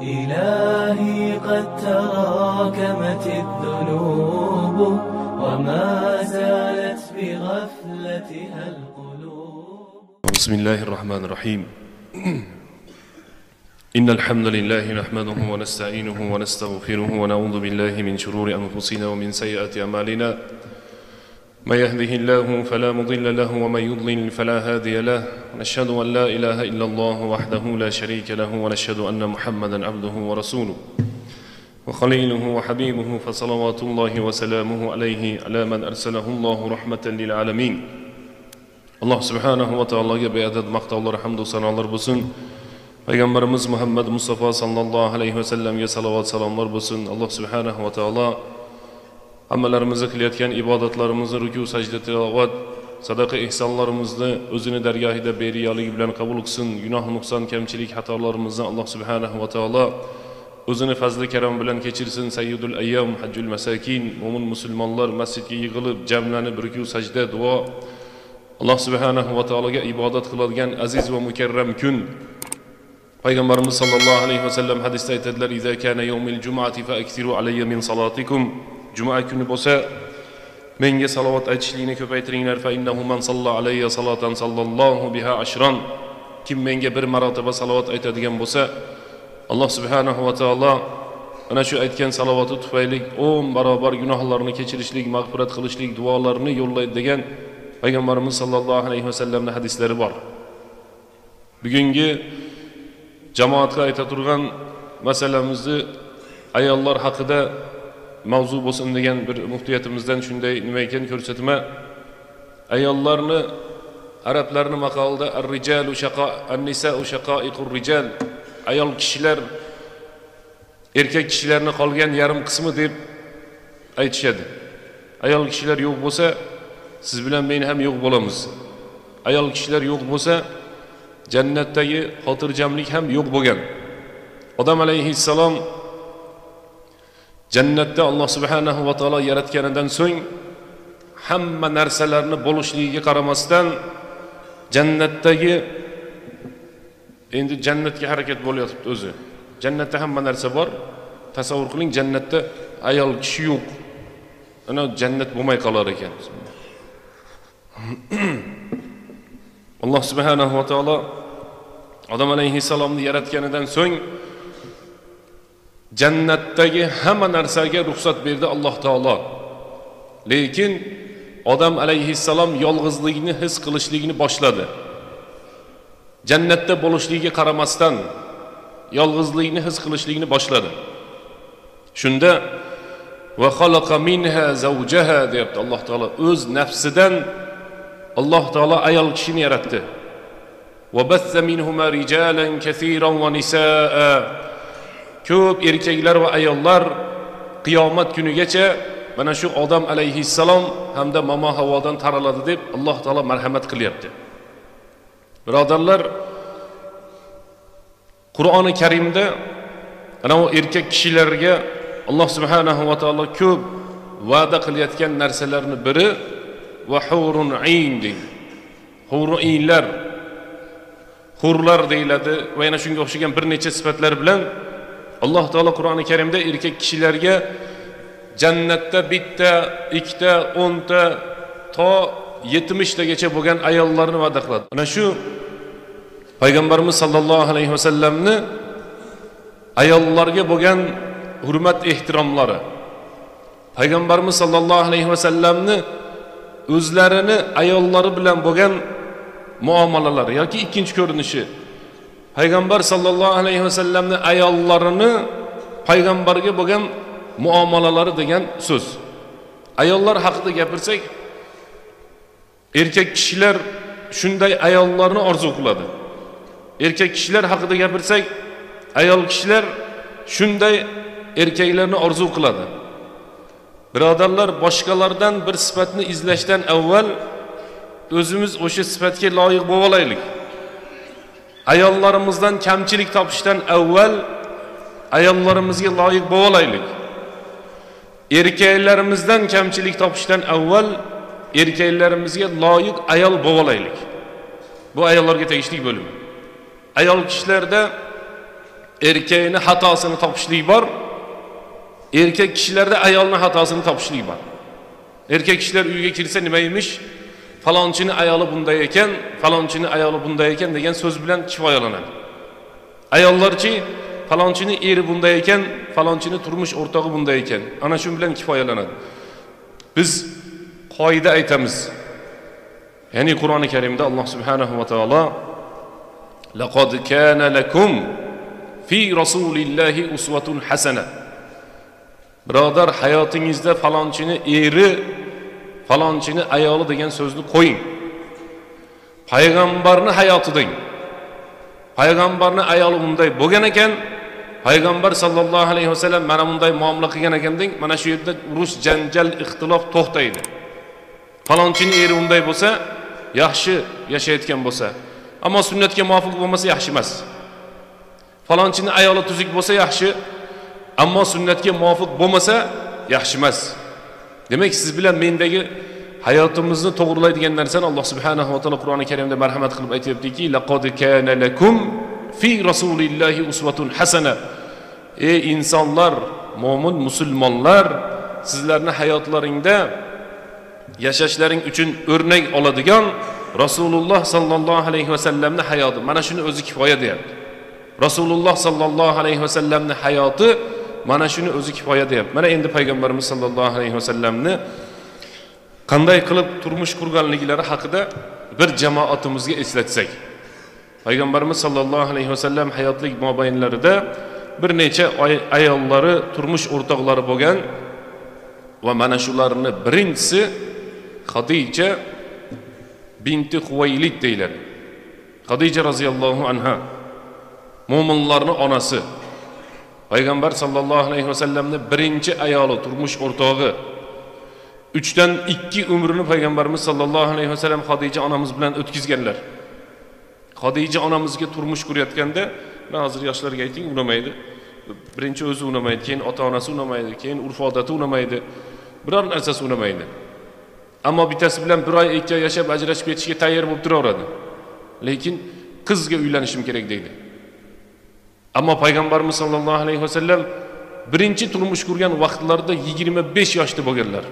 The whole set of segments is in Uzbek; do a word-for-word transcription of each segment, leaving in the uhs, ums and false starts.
إلهي قد تراكمت الذنوب وما زالت بغفلتها القلوب. بسم الله الرحمن الرحيم. إن الحمد لله نحمده ونستعينه ونستغفره ونعوذ بالله من شرور أنفسنا ومن سيئات أعمالنا. من يهده الله فلا مضل له ومن يضلل فلا هادي له. نشهد أن لا إله إلا الله وحده لا شريك له ونشهد أن محمدا عبده ورسوله وخليله وحبيبه فصلوات الله وسلامه عليه على من أرسله الله رحمة للعالمين. الله سبحانه وتعالى بأدد مقتال حمد سنالر بسن. Peygamberimiz Muhammed Mustafa sallallahu aleyhi ve sellem'e salavat salamlar bulsun. Allah subhanahu ve taala amellerimizi kılayotgan ibodatlarimizni, ruku, sajda, tilovat, sadaqa, ihsonlarimizni o'zini dargohida beriyaligi bilan qabul qilsin. Gunoh, nuqson, kamchilik, xatolarimizni Alloh subhanahu va taolo o'zini fazli karam bilan kechirsin. Sayyidul ayyam, hajjul masakin, mo'min musulmonlar masjidga yig'ilib, jamlanib ruku, sajda, duo, Alloh subhanahu va taologa ibodat qiladigan aziz va mukarram kun. Peygamberimiz sallallahu aleyhi ve sellem hadiste aytadilar: "İza kana yawmul jum'ati fa akthiru alayya min salatikum." Cuma kuni bo'lsa, menga salovat aytishlikni ko'paytiringlar. Fa innahu man salla alayya salatan sallallohu biha ashran. Kim menga bir marotaba salovat aytadigan bo'lsa, Alloh subhanahu va taolo ana shu aytgan salovati tufayli o'n barobar gunohlarni kechirishlik, mag'firat qilishlik duolarini yo'llaydi degan Peygamberimiz sallallohu aleyhi ve sellem'ning hadislari bor. Bugungi jamoatga ayta turgan masalamizni ayollar haqida mavzu bo'lsin degan bir muftiyatimizdan shunday nima ekan ko'rsatma. Ayollarni arablarning maqolida ar-rijalu shaqa an-nisa'u shaqa'iqur rijal. Ayol kishilar erkak kishilarni qolgan yarim qismi deb aytishadi. Ayol kishilar yo'q bo'lsa, siz bilan men ham yo'q bo'lamiz. Ayol kishilar yo'q bo'lsa, jannatdagi xotirjamlik ham yo'q bo'lgan. Odam alayhissalom jannatda Alloh subhanahu va taolo yaratganidan so'ng hamma narsalarni bo'lishligiga qaramasdan jannatdagi endi jannatga harakat bo'lyapti o'zi. Jannatda hamma narsa bor. Tasavvur qiling, jannatda ayol kishi yo'q. Ana jannat bo'lmay qolar ekan. Alloh subhanahu va taolo Odam alayhissalomni yaratganidan so'ng jannatdagi hamma narsaga ruxsat berdi Alloh taolo. Lekin Odam alayhissalom yolg'izlikni his qilishlikni boshladi. Jannatda bo'lishligiga qaramasdan yolg'izlikni his qilishlikni boshladi. Shunda va xalaqa minha zawjaha deyapti Alloh taolo. O'z nafsidan Alloh taolo ayol kishini yaratdi. Va bassa minhuma rijalan kaseeran va nisaa. Ko'p erkaklar va ayollar qiyomat kunigacha mana shu Odam alayhissalom hamda momo Havodan taraladi deb Alloh taolo marhamat qilyapti. Birodarlar, Qur'oni Karimda ana o erkak kishilarga Alloh subhanahu va taolo ko'p va'da qilayotgan narsalarning biri va hurun ayn deydi. Hurun aynlar, hurlar deyiladi va yana shunga o'xshagan bir necha sifatlar bilan Alloh taolo Qur'oni Karimda erkak kishilarga jannatda bitta, ikkita, o'nta to yetmishtagacha bo'lgan ayollarni va'da qiladi. Ana shu Payg'ambarimiz sallallohu alayhi va sallamni ayollarga bo'lgan hurmat ehtiromlari, Payg'ambarimiz sallallohu alayhi va sallamni o'zlarini ayollari bilan bo'lgan muomalalari yoki ikkinchi ko'rinishi, Payg'ambar sallallohu alayhi va sallamni ayollarini payg'ambarga bo'lgan muomalalari degan so'z. Ayollar haqida gapirsak, erkak kishilar shunday ayollarni orzu qiladi. Erkak kishilar haqida gapirsak, ayol kishilar shunday erkaklarni orzu qiladi. Birodarlar, boshqalardan bir sifatni izlashdan avval o'zimiz o'sha sifatga loyiq bo'lib olaylik. Ayollarimizdan kamchilik topishdan avval ayollarimizga loyiq bo'lib olaylik. Erkaklarimizdan kamchilik topishdan avval erkaklarimizga loyiq ayol bo'lib olaylik. Bu ayollarga tegishli bo'lim. Ayol kishilarda erkeğini hatasını topishlik bor. Erkek kishilarda ayolning xatosini topishlik bor. Erkek kishilar uyga kirsa nima emish? Falonchini ayoli bunday ekan, falonchini ayoli bunday ekan degan so'z bilan kifoyalanadi. Ayollarchi falonchini eri bunday ekan, falonchini turmush o'rtog'i bunday ekan. Ana shu bilan kifoyalanadi. Biz qoida aytamiz. Ya'ni Qur'oni Karimda Alloh subhanahu va taolo laqad kana lakum fi rasulillahi uswatun hasana. Birodar, hayotingizda falonchini eri, falonchini ayoli degan so'zni qo'ying. Payg'ambarni hayotidang. Payg'ambarni ayoli bunday bo'lgan ekan, payg'ambar sallallohu alayhi vasallam mana bunday muomala qilgan ekan deng, mana shu yerda urush, janjal, ixtilof to'xtaydi. Falonchini eri unday bo'lsa, yaxshi yashayotgan bo'lsa, ammo sunnatga muvofiq bo'lmasa yaxshi emas. Falonchini ayoli tuzuk bo'lsa yaxshi, ammo sunnatga muvofiq bo'lmasa yaxshi emas. Demak, siz bilan mendagi hayotimizni to'g'rilaydigan narsani Alloh subhanahu va taolo Qur'oni Karimda marhamat qilib aytibdiki, laqad kana lakum fi rasulillahi uswatun hasana. Ey insonlar, mo'min musulmonlar, sizlarni hayotlaringda yashashlaring uchun o'rnak oladigan Rasululloh sallallohu alayhi vasallamning hayoti. Mana shuni o'zi kifoya deyapti. Rasululloh sallallohu alayhi vasallamning hayoti mana shuni o'zi kifoya deyapti. Mana endi payg'ambarimiz sallallohu alayhi vasallamni qanday qilib turmush qurganliklari haqida bir jamoatimizga eslatsak. Payg'ambarimiz sallallohu alayhi vasallam hayotlik mobaynlarida bir necha ayollari, turmush o'rtoqlari bo'lgan va mana shularni birinchisi Xadija binti Xuvaylid deyiladi. Xadija roziyallohu anha mo'minlarning onasi. Payg'ambar sallallohu alayhi vasallamning birinchi ayoli, turmush o'rtog'i. uchdan ikki umrini payg'ambarimiz sallallohu alayhi vasallam Xadija onamiz bilan o'tkazganlar. Xadija onamizga turmush qurayotganda, men hozir yoshlarga ayting, unamaydi. Birinchi o'zi unamaydi, keyin ota-onasi unamaydi, keyin urf-odati unamaydi. Biror narsasi unamaydi. Ammo bittasi bilan bir oy, ikki oy yashab ajrashib ketishga tayyor bo'lib turaveradi. Lekin qizga uylanishim kerak deydi. Ammo payg'ambarimiz sallallohu alayhi vasallam birinchi turmush qurgan vaqtlarida yigirma besh yoshda bo'lganlar.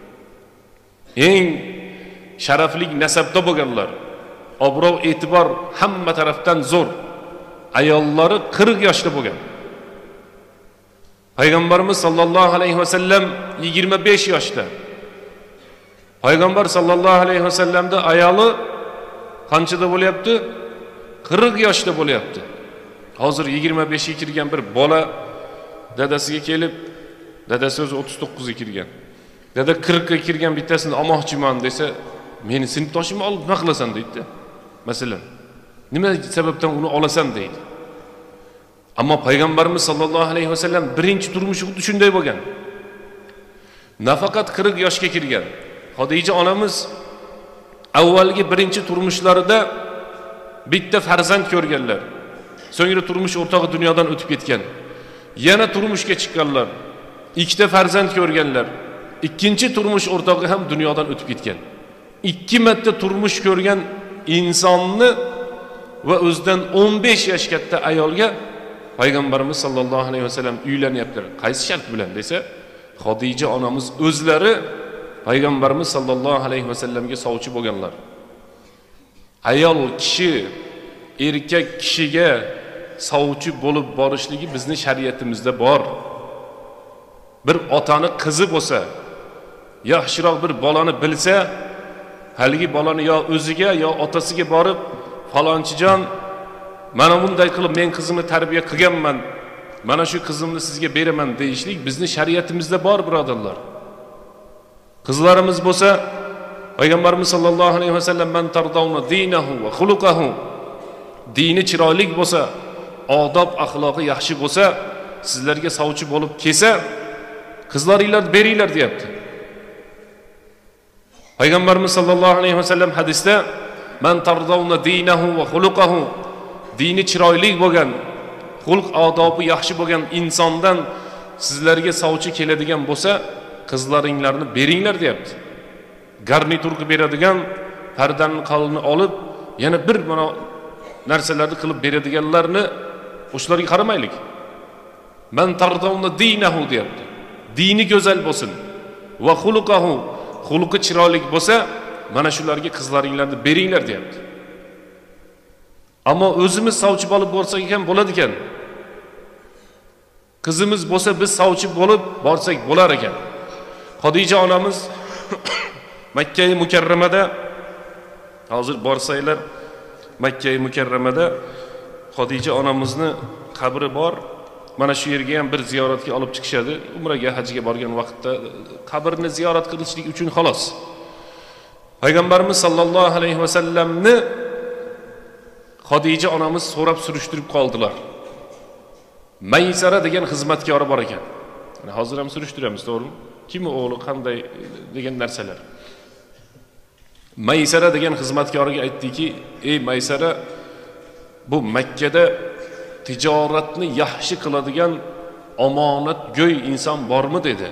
Eng sharafli nasabda bo'lganlar. Obro' e'tibor hamma tarafdan zo'r. Ayollari qirq yoshda bo'lgan. Payg'ambarimiz sallallohu alayhi vasallam yigirma besh yoshda. Payg'ambar sallallohu alayhi vasallamda ayoli qanchada bo'lyapti? qirq yoshda bo'lyapti. Hozir yigirma besh ga kirgan bir bola dadasiga kelib, dadasi o'zi o'ttiz to'qqiz ga kirgan. Dada qirq ga kirgan bittasini olmoqchiman desa, meni sinfdoshimni olib nima qilasan deydi. Masalan, nima sababdan uni olasan deydi. Ammo payg'ambarimiz sallallohu alayhi vasallam birinchi turmushi xuddi shunday bo'lgan. Nafaqat qirq yoshga kirgan. Xadija onamiz avvalgi birinchi turmushlarida bitta farzand ko'rganlar. So'ngra turmush o'rtog'i dunyodan o'tib ketgan. Yana turmushga chiqqanlar. Ikkita farzand ko'rganlar. Ikkinchi turmush o'rtog'i ham dunyodan o'tib ketgan. Ikki marta turmush ko'rgan insonni va o'zidan o'n besh yosh katta ayolga payg'ambarimiz sallallohu alayhi vasallam uylanyaptilar. Qaysi shart bilan desa, Xadija onamiz o'zlari payg'ambarimiz sallallohu alayhi vasallamga sovchi bo'lganlar. Ayol kishi erkak kishiga sovchi bo'lib borishligi bizning shariatimizda bor. Bir otani qizi bo'lsa, yaxshiroq bir bolani bilsa, haligi bolani yo o'ziga yo otasiga borib, falonchijon, mana bunday qilib men qizimni tarbiya qilganman, mana shu qizimni sizga beraman deyishlik bizning shariatimizda bor, birodarlar. Qizlarimiz bo'lsa, payg'ambarimiz sallallohu alayhi vasallam man tardawna dinahu va xuluqahu, dini chiroyli bo'lsa, odob axloqi yaxshi bo'lsa, sizlarga sovchi bo'lib kelsa, qizlaringlar beringlar deyapti. Payg'ambarimiz sallallohu alayhi vasallam hadisda man tardawna dinahu va xuluqahu, dini chiroyli bo'lgan, xulq odobi yaxshi bo'lgan insondan sizlarga sovchi keladigan bo'lsa, qizlaringlarni beringlar deyapti. Garnitur qilib beradigan, pardanning qalini olib, yana bir mana narsalarni qilib beradiganlarni O'shalarga qaramaylik. Man tardawna dinahu deyapti. Dini go'zal bo'lsin. Va xuluqahu, xuluqi chiroyli bo'lsa, mana shularga qizlaringlarni beringlar deyapti. Ammo o'zimiz sovchi bo'lib borsak ekan bo'ladi ekan. Qizimiz bo'lsa biz sovchi bo'lib borsak bo'lar ekan. Xodija onamiz Makka-i Mukarramada hozir borsanglar Makka-i Mukarramada Xodija onamizni qabri bor. Mana shu yerga ham bir ziyoratga olib chiqishadi. Umraga, hajga borgan vaqtda qabrni ziyorat qilishlik uchun xolos. Payg'ambarimiz sollallohu alayhi va sallamni Xodija onamiz so'rab surishtirib qoldilar. Maysara degan xizmatkori bor ekan. Yani hozir ham surishtiramiz, to'g'rimi? Kim o'g'li, qanday degan narsalar. Maysara degan xizmatkoriga aytdiki, "Ey Maysara, bu Makkada tijoratni yaxshi qiladigan omonatgo'y inson bormi?" dedi.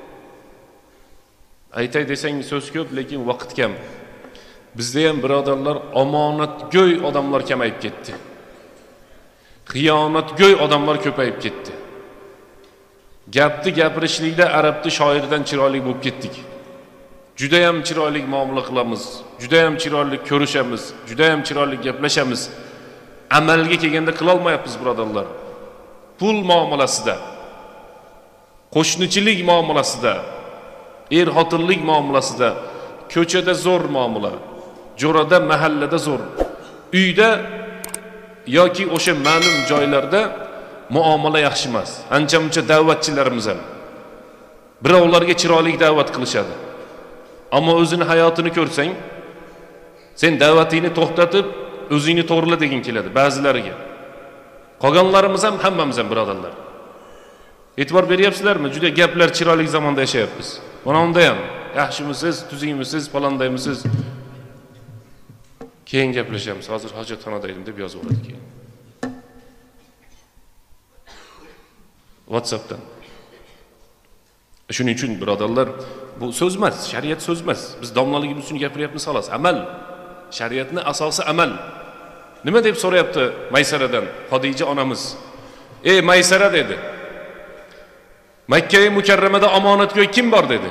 Aytay desang so'z ko'p, lekin vaqt kam. Bizda ham birodarlar omonatgo'y odamlar kamayib ketdi. Xiyonatgo'y odamlar ko'payib ketdi. Gapni gapirishlikda arabni shoirdan chiroyli bo'lib ketdik. Juda ham chiroyli muomala qilamiz, juda ham chiroyli ko'rishamiz, juda ham chiroyli gaplashamiz. Amalga kelganda qila olmayapmiz birodarlar. Pul muomalasida, qo'shnichilik muomalasida, er-xotinlik muomalasida, ko'chada zo'r muomala, jo'rada, mahallada zo'r, uyda yoki o'sha ma'lum joylarda muomala yaxshi emas. Ancha-muncha da'vatchilarimiz ham birovlarga chiroyli da'vat qilishadi. Ammo o'zini hayotini ko'rsang, sen da'vatingni to'xtatib, o'zingni to'g'rila degin keladi ba'zilariga. Qolganlarimiz ham hammamiz ham birodarlar. E'tibor beryapsizlarmi? Juda gaplar chiroyli zamonda yashayapmiz. Mana unda ham yaxshimisiz, tuzingmisiz, palandaymisiz? Keyin gaplashamiz. Hozir hojatxonada edim deb yozib oladi keyin. WhatsAppdan. Shuning uchun birodarlar, bu so'z emas, shariat so'z emas. Biz domlaligimiz uchun gapiryapmiz xolos. Amal. Shariatning asosi amal. Nima deb so'rayapti Maysaradan Xodija onamiz? "Ey Maysara" dedi. Makka-i Mukarramada omonatgo'y kim bor dedi.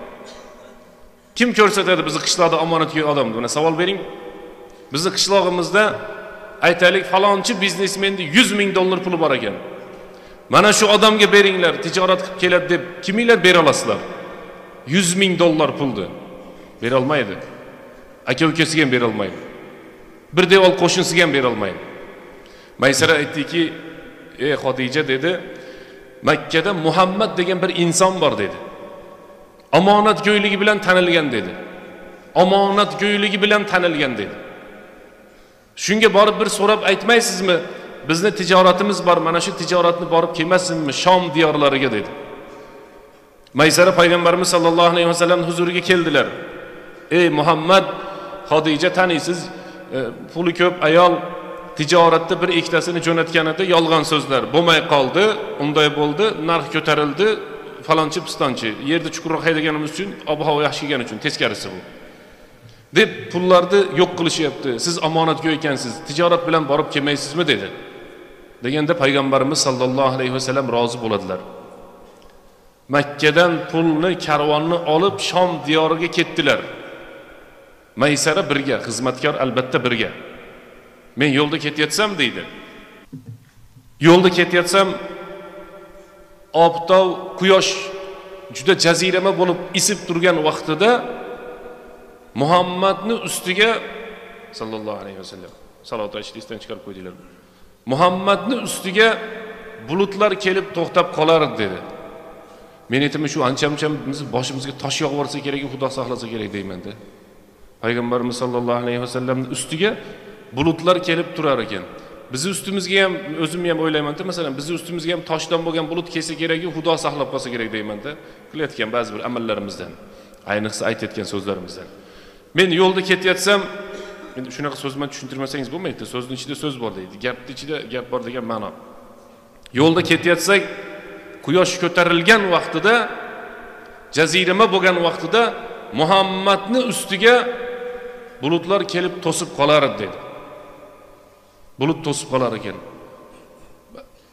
Kim ko'rsatadi bizni qishloqda omonatgo'y odamni? Mana savol bering. Bizni qishlog'imizda aytaylik falonchi biznesmenda yuz ming dollar puli bor ekan. Mana shu odamga beringlar, tijorat qilib keladi deb kiminglar bera olasizlar? yuz ming dollar pulni bera olmaydi. Aka-ukasiga ham bera olmaydi. Bir devol qo'shnisiga ham bera olmaydi. Maysara aytdiki, "Ey Xodija" dedi, "Makkada Muhammad degan bir inson bor" dedi. Omonatgo'yligi bilan tanilgan dedi. Omonatgo'yligi bilan tanilgan dedi. Shunga borib bir so'rab aytmaysizmi? Bizni tijoratimiz bor, mana shu tijoratni borib kelmasinmi Shom diyorlariga dedi. Maysara payg'ambarimiz sollallohu alayhi vasallam huzuriga keldilar. "Ey Muhammad, Xodija taniysiz, e, puli ko'p ayol tijoratda bir ikkitasini jo'natganida yolg'on so'zlar bo'lmay qoldi, unday bo'ldi, narx ko'tarildi, falonchi pistonchi, yerda chuqurroq haydaganimiz uchun, ob-havo yaxshi kelgani uchun teskarisi bu. deb pullarni yo'q qilishyapti. Siz omonatgo'y ekansiz, tijorat bilan borib kelmaysizmi?" dedi. Deganda payg'ambarimiz sollallohu alayhi vasallam rozi bo'ladilar. Makkadan pulni, karvonni olib Shom diyoriga ketdilar. Maysara birga, xizmatkor albatta birga. Men yo'lda ketayotsam deydi. Yo'lda ketayotsam obtov, quyosh juda jazirama bo'lib isib turgan vaqtida Muhammadni ustiga sallallohu alayhi vasallam salovat aytishni esdan chiqarib qo'ydilar. Muhammadni ustiga bulutlar kelib to'xtab qolar dedi. Men aytdim, shu ancha-muncha bizni boshimizga tosh yog'ib borsa kerak, Xudo saqlasa kerak deyman-da. Payg'ambarimiz sollallohu alayhi vasallamning ustiga bulutlar kelib turar ekan. Bizi ustimizga ham o'zimni ham o'ylayman-da, masalan, bizi ustimizga ham toshdan bo'lgan bulut kelsa kerak, Xudo saqlab qolsa kerak deyman-da. Qilayotgan ba'zi bir amallarimizdan, ayniqsa aytayotgan so'zlarimizdan. Men yo'lda ketayotsam, endi shunaqa so'z bilan tushuntirmasangiz bo'lmaydi. So'zning ichida so'z bor deydi. Gapning ichida gap bor degan ma'no. Yo'lda ketayotsak, quyosh ko'tarilgan vaqtida, jazirama bo'lgan vaqtida Muhammadni ustiga bulutlar kelib to'sib qolar dedi. Bulut to'sib qolar ekan.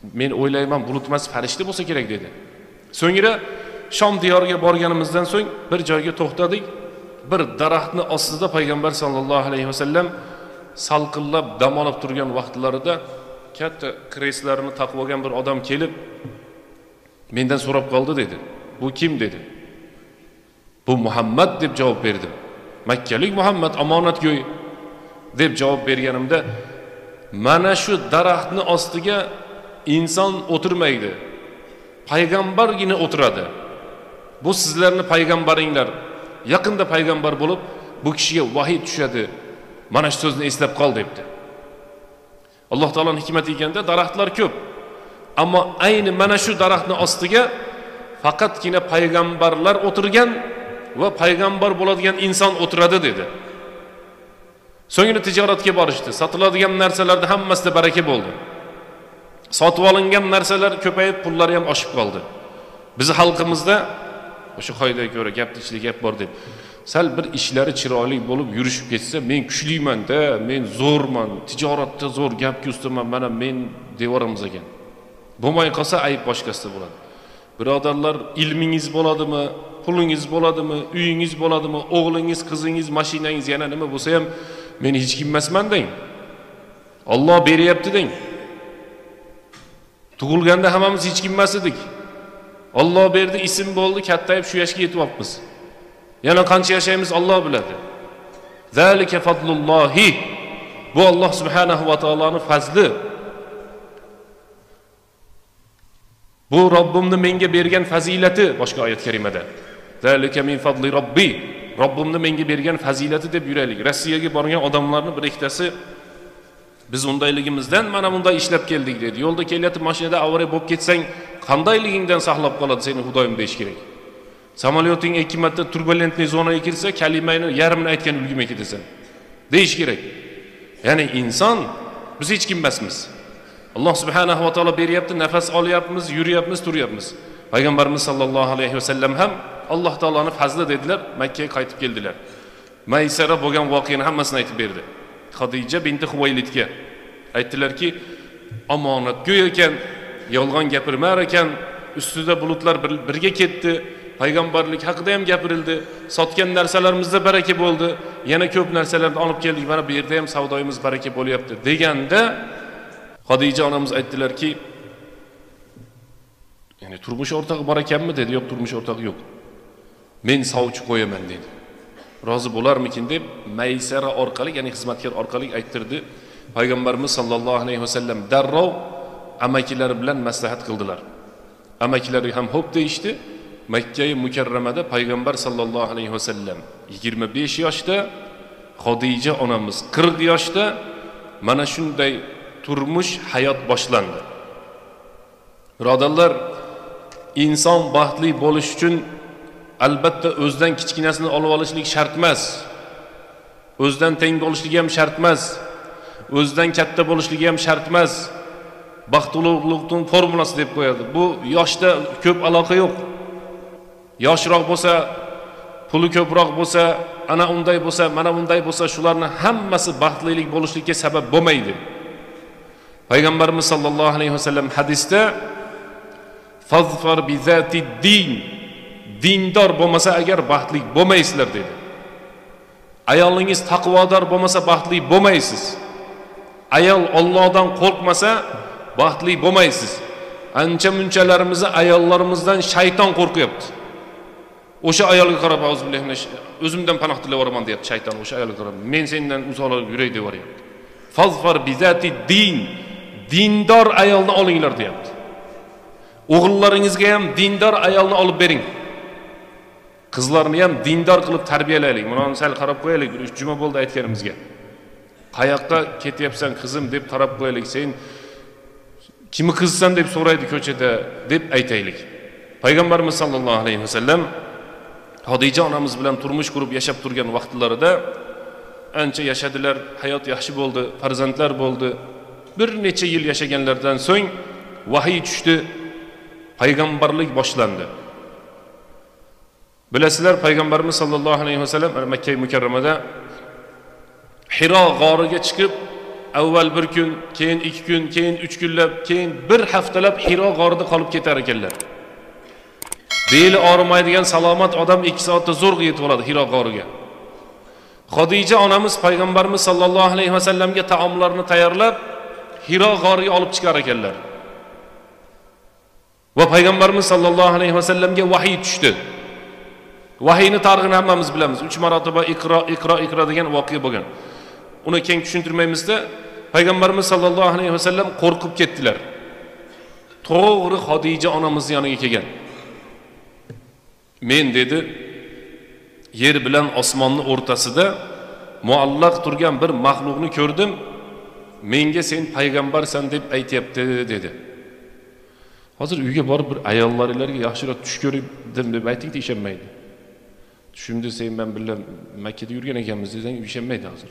Men o'ylayman, bulut emas, farishta bo'lsa kerak dedi. So'ngra Shom diyoriga borganimizdan so'ng bir joyga to'xtadik. Bir daraxtning ostida payg'ambar sollallohu alayhi vasallam salqinlab dam olib turgan vaqtlarida katta kresslarini taqib olgan bir odam kelib mendan so'rab qoldi dedi. Bu kim dedi. Bu Muhammad deb javob berdim. Makkalik Muhammad omonatgo'y deb javob berganimda mana shu daraxtning ostiga inson o'tirmaydi. Payg'ambargina o'tiradi. Bu sizlarning payg'ambaringlar. Yaqinda payg'ambar bo'lib, bu kishiga vahiy tushadi. Mana shu so'zni eslab qol debdi. Alloh taoloning hikmati ekanda daraxtlar ko'p. Ammo ayni mana shu daraxtning ostiga faqatgina payg'ambarlar o'tirgan va payg'ambar bo'ladigan inson o'tiradi dedi. So'ngra tijoratga borishdi. Sotiladigan narsalarda hammasida baraka bo'ldi. Sotib olingan narsalar ko'payib, pullari ham oshib qoldi. Bizi xalqimizda o'sha qoidaga ko'ra gapning ichida gap bor deb sal bir ishlari chiroyli bo'lib yurishib ketsa, men kuchliman-da, men zo'rman, tijoratda zo'r, gapga ustaman, mana men devorimiz ekan. Bo'lmay qolsa ayb boshqasida bo'ladi. Birodarlar, ilmingiz bo'ladimi, pulingiz bo'ladimi, uyingiz bo'ladimi, o'g'lingiz, qizingiz, mashinangiz yana nima bo'lsa ham men hech kim emasman deng. Alloh beryapti deng. Tug'ilganda hammamiz hech kim emas edik. Alloh berdi, ism bo'ldi, kattayib shu yoshga yetyapmiz. Yana qancha yashaymiz Alloh biladi. Zalika fadlullohi. Bu Alloh subhanahu va taoloning fazli. Bu Robbimning menga bergan fazilati boshqa oyat karimada. Zalika min fadli robbi. Robbimning menga bergan fazilati deb yuraylik. Rossiyaga borgan odamlarning bir ikkitasi biz undayligimizdan mana bunday ishlab keldik dedi. Yo'lda kelayotib mashinada avariya bo'lib ketsang, qandayligingdan saqlab qoladi seni Xudoyim deyish kerak. Samolyoting ikki marta turbulentli zonaga kirsa, kalimani yarmini aytgan ulgimay ketasan. Deyish kerak. Ya'ni inson biz hech kim emasmiz. Alloh subhanahu va taolo beryapti, nafas olyapmiz, yuryapmiz, turyapmiz. Payg'ambarimiz sallallohu alayhi vasallam ham Alloh taoloning fazli dedilar, Makka ga qaytib keldilar. Maysara bo'lgan voqeani hammasini aytib berdi. Xadija binti Xuvaylidga aytdilarki, omonatgo'y ekan, yolg'on gapirmar ekan, ustida bulutlar birga ketdi, payg'ambarlik haqida ham gapirildi, sotgan narsalarimizda baraka bo'ldi, yana ko'p narsalarni olib keldik, mana bu yerda ham savdoyimiz baraka bo'lyapti deganda Xadija onamiz aytdilarki, ya'ni turmush o'rtog'i bor ekanmi dedi. Yo'q, turmush o'rtog'i yo'q. Men sovchi qo'yaman dedi. Rozi bo'larmikin deb Maysara orqali, ya'ni xizmatkor orqali ayttirdi. Payg'ambarimiz sallallohu alayhi vasallam darrov amakilari bilan maslahat qildilar. Amakilari ham xo'p deyishdi. Makka-i Mukarramada payg'ambar sallallohu alayhi vasallam yigirma besh yoshda, Xadija onamiz qirq yoshda mana shunday turmush hayot boshlandi. Birodarlar, inson baxtli bo'lish uchun albatta o'zdan kichkinasini olib olishlik shart emas. O'zdan teng bo'lishligi ham shart emas. O'zdan katta bo'lishligi ham shart emas. Baxtlilikning formulasi deb qo'yadi. Bu yoshda ko'p aloqa yo'q. Yoshroq bo'lsa, puli ko'proq bo'lsa, ana unday bo'lsa, mana bunday bo'lsa, shularning hammasi baxtlilik bo'lishlikka sabab bo'lmaydi. Payg'ambarimiz sallallohu alayhi vasallam hadisda fazfar bi zatid din, dindor bo'lmasa agar baxtli bo'lmaysizlar dedi. Ayolingiz taqvodor bo'lmasa baxtli bo'lmaysiz. Ayol Allohdan qo'rqmasa baxtli bo'lmaysiz. Ancha munchalarimizni ayollarimizdan shayton qo'rqyapti. O'sha ayolga qarab o'zimdan panoh tilab oraman deyapti shayton. O'sha ayolga qarab men sendan uzoqroq yuray deb o'ryapti. Fazfar bi zatid din, dindor ayolni olinglar deyapti. O'g'illaringizga ham dindor ayolni olib bering. Qizlarni ham dindor qilib tarbiyalaylik. Buni sal qarab qo'yaylik. Bir uch juma bo'ldi aytganimizga. Qayoqqa ketyapsan qizim deb qarab qo'yaylik. Sen kimi qizsan deb so'raydi ko'chada deb aytaylik. Payg'ambarimiz sallallohu alayhi vasallam Xadija onamiz bilan turmush qurib yashab turgan vaqtlarida ancha yashadilar, hayot yaxshi bo'ldi, farzandlar bo'ldi. Bir necha yil yashaganlardan so'ng vahiy tushdi, payg'ambarlik boshlandi. Bilasizlar, payg'ambarimiz sallallohu alayhi vasallam Makka-i Mukarramada Hiro g'origa chiqib avval bir kun, keyin ikki kun, keyin uch kunlab, keyin bir haftalab Hiro g'orida qolib ketar ekanlar. Beli og'rimaydigan salomat odam ikki soatda zo'rg'a yetib oladi Hiro g'origa. Xodija onamiz payg'ambarimiz sollallohu alayhi vasallamga taomlarni tayyorlab Hiro g'origa olib chiqar ekanlar. Va payg'ambarimiz sollallohu alayhi vasallamga vahiy tushdi. Vahiyni tarixini hammamiz bilamiz. uch marotaba iqro, iqro, iqro degan voqea bo'lgan. Uni keng tushuntirmaymizda, payg'ambarimiz sollallohu alayhi vasallam qo'rqib ketdilar. To'g'ri Xodija onamiz yoniga kelgan. Men dedi, yer bilan osmonni o'rtasida muallaq turgan bir maxluqni ko'rdim. Menga sen payg'ambarsan deb aytayapti dedi. Hozir uyga borib bir ayollaringlarga yaxshiroq tush ko'rdim deb aytingda ishonmaydi. Tushimda sen men bilan Makka da yurgan ekanmiz desang ishonmaydi hozir.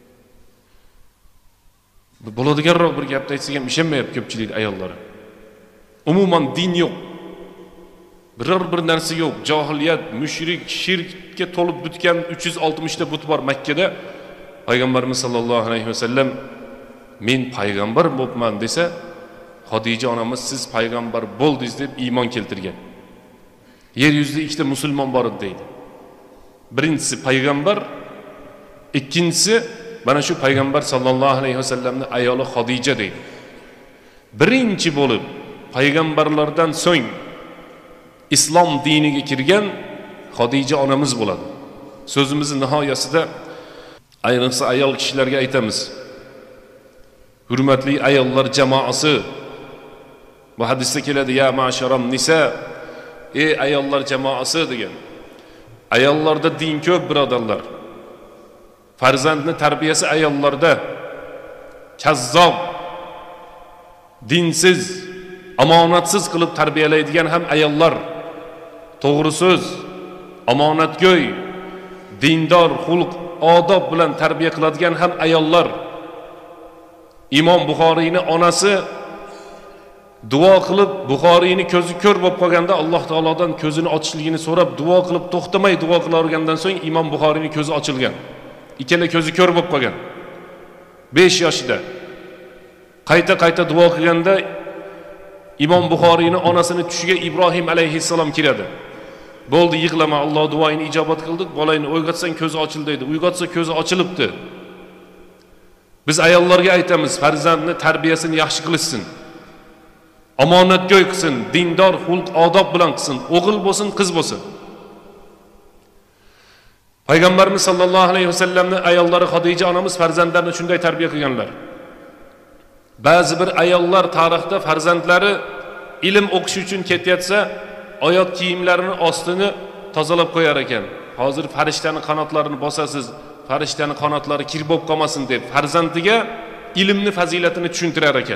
Bo'ladiganroq bir gapni aytsak ham ishonmayapti ko'pchilik ayollari. Umuman din yo'q. Biror bir narsa yo'q. Jahiliyat, mushrik, shirkka to'lib bitgan uch yuz oltmish ta but bor Makkada. Payg'ambarimiz sollallohu alayhi vasallam men payg'ambar bo'libman desa, Xodija onamiz siz payg'ambar bo'ldingiz deb iymon keltirgan. Yer yuzida ikkita musulmon bor edi deydi. Birinchisi payg'ambar, ikkinchisi mana shu payg'ambar sollallohu alayhi vasallamning ayoli Xodija deydi. Birinchi bo'lib payg'ambarlardan so'ng islom diniga kirgan Xodija onamiz bo'ladi. So'zimizning nihoyasida ayniqsa ayol kishilarga aytamiz. Hurmatli ayollar jamoasi, bu hadisda keladi ya ma'sharam nisa, ey ayollar jamoasi degan. Ayollarda din ko'p birodarlar. Farzandni tarbiyasi ayollarda. Kazzob, dinsiz, omonatsiz qilib tarbiyalaydigan ham ayollar. To'g'ri so'z, omonatgo'y, dindor, xulq, odob bilan tarbiya qiladigan ham ayollar. Imom Buxoriyning onasi duo qilib, Buxoriyning ko'zi ko'r bo'lib qolganda Alloh taolodan ko'zini ochishligini so'rab duo qilib to'xtamay duo qilavergandan so'ng Imom Buxoriyning ko'zi ochilgan. Ikkala ko'zi ko'r bo'lib qolgan. besh yoshida. Qayta-qayta duo qilganda Imom Buxoriyning onasini tushiga Ibrohim alayhissalom kiradi. Bo'ldi, yig'lama, Alloh duoyini ijobat qildi. Bolangni uyg'otsang ko'zi ochildi dedi. Uyg'otsa ko'zi ochilibdi. Biz ayollarga aytamiz, farzandni tarbiyasini yaxshi qilsin. Omonatgo'y qilsin, dindor, xulq, odob bilan qilsin. O'g'il bo'lsin, qiz bo'lsin. Payg'ambarimiz sollallohu alayhi vasallamning ayollari Xodija onamiz farzandlarini shunday tarbiya qilganlar. Ba'zi bir ayollar tarixda farzandlari ilm o'qish uchun ketayotsa, oyoq kiyimlarining ostini tozalab qo'yar ekan. Hozir farishtani qanotlarini bosasiz, farishtani qanotlari kir bo'lib qolmasin deb farzandiga ilmni fazilatini tushuntirar ekan.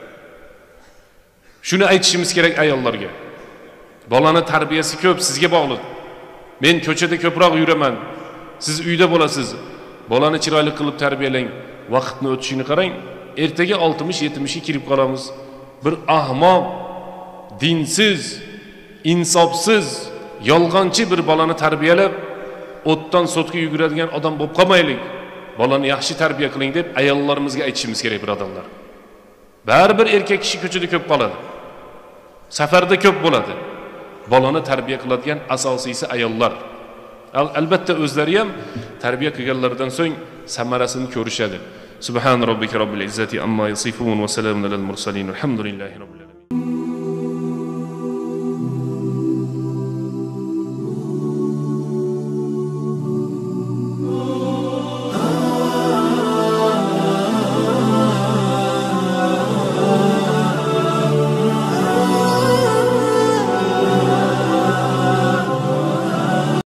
Shuni aytishimiz kerak ayollarga. Bolani tarbiyasi ko'p, sizga bog'liq. Men ko'chada ko'proq yuraman. Siz uyda bo'lasiz. Bolani chiroyli qilib tarbiyalang. Vaqtni o'tishini qarang. Ertaga oltmish yetmish ga kirib qolamiz. Bir ahmoq, dinsiz, insofsiz, yolg'onchi bir bolani tarbiyalab, o'tdan so'tga yuguradigan odam bo'lib qolmaylik. Bolani yaxshi tarbiya qiling deb ayollarimizga aytishimiz kerak, birodarlar. Baribir erkak kishi ko'chada ko'p qoladi. Safarda ko'p bo'ladi. Bolani tarbiya qiladigan asosiysi ayollar. Albatta o'zlari ham tarbiya qilganlardan so'ng samarasini ko'rishadi. Subhan robbika robbil izzati amma yasifun va salamun alal mursalin. Alhamdulillahi robbil alamin.